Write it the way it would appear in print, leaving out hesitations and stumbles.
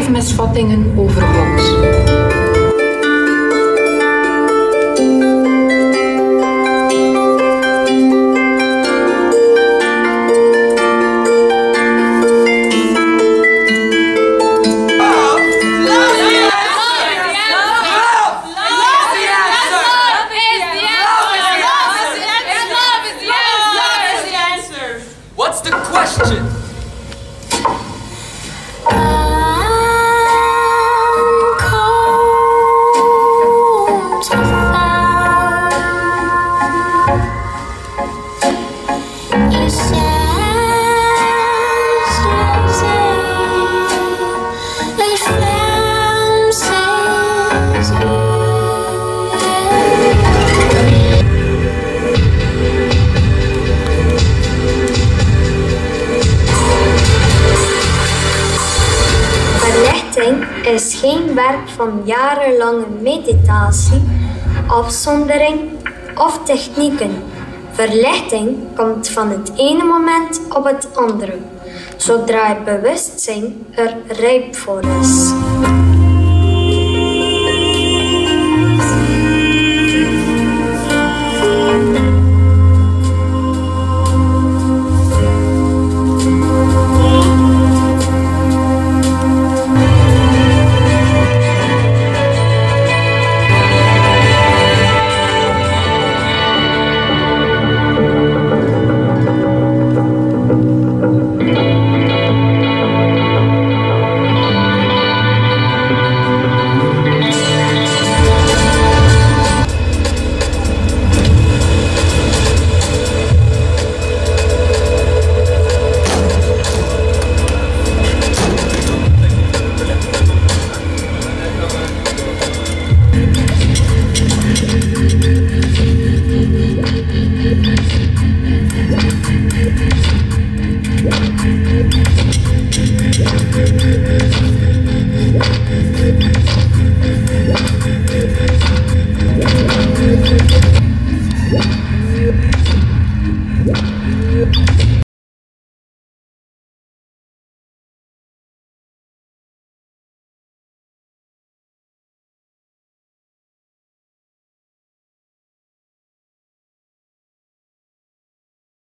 5 misvattingen over God. What's the question? Verlichting is geen werk van jarenlange meditatie, afzondering of technieken. Verlichting komt van het ene moment op het andere, zodra het bewustzijn er rijp voor is.